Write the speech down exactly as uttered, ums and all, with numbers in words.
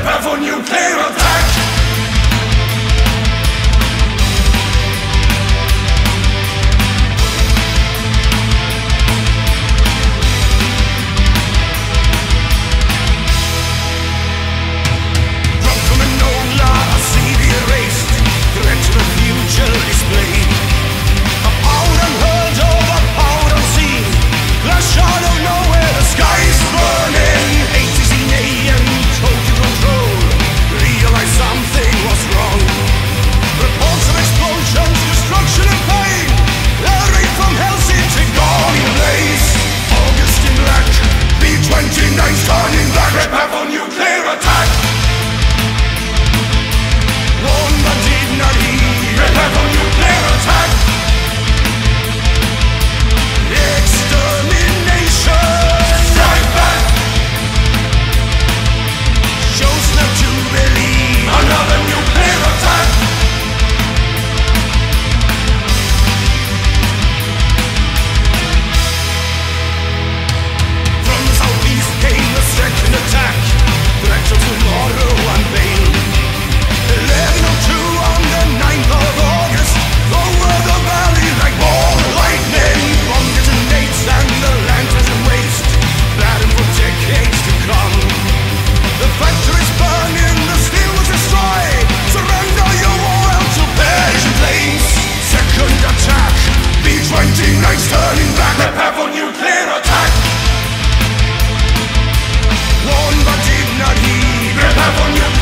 Prepare for nuclear attack. Turning back, prepare for nuclear attack. Warned but did not heed. Prepare for nuclear attack. Extermination. Strike back. Shows not to believe. Another nuclear attack. Second attack, threat of tomorrow unveiled. eleven oh two on the ninth of August, over the valley like ball lightning. Bomb detonates and the land is in waste, battle for decades to come. The factories burn in, the steel was destroyed. Surrender your war out to perish in flames. Second attack, B twenty-nine's turning back. Prepare for nuclear attack. Warned but did not heed. Prepare for nuclear